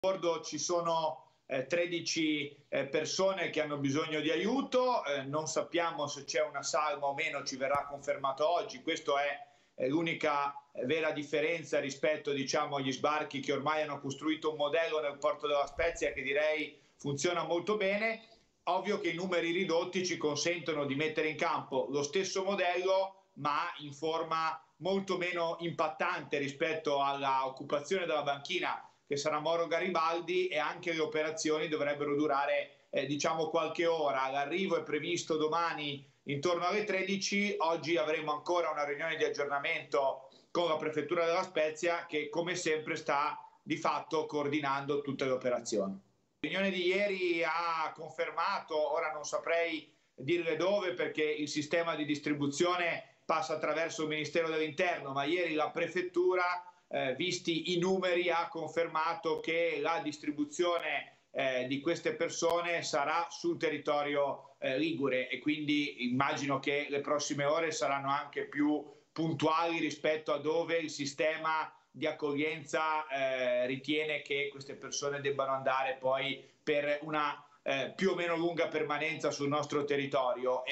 bordo ci sono 13 persone che hanno bisogno di aiuto, non sappiamo se c'è una salma o meno, ci verrà confermato oggi. Questa è l'unica vera differenza rispetto, diciamo, agli sbarchi che ormai hanno costruito un modello nel porto della Spezia che direi funziona molto bene. Ovvio che i numeri ridotti ci consentono di mettere in campo lo stesso modello, ma in forma molto meno impattante rispetto all'occupazione della banchina che sarà Mauro Garibaldi, e anche le operazioni dovrebbero durare diciamo qualche ora. L'arrivo è previsto domani intorno alle 13, oggi avremo ancora una riunione di aggiornamento con la Prefettura della Spezia che come sempre sta di fatto coordinando tutte le operazioni. La riunione di ieri ha confermato, ora non saprei dirle dove perché il sistema di distribuzione passa attraverso il Ministero dell'Interno, ma ieri la Prefettura, visti i numeri, ha confermato che la distribuzione di queste persone sarà sul territorio ligure, e quindi immagino che le prossime ore saranno anche più puntuali rispetto a dove il sistema di accoglienza ritiene che queste persone debbano andare poi per una più o meno lunga permanenza sul nostro territorio.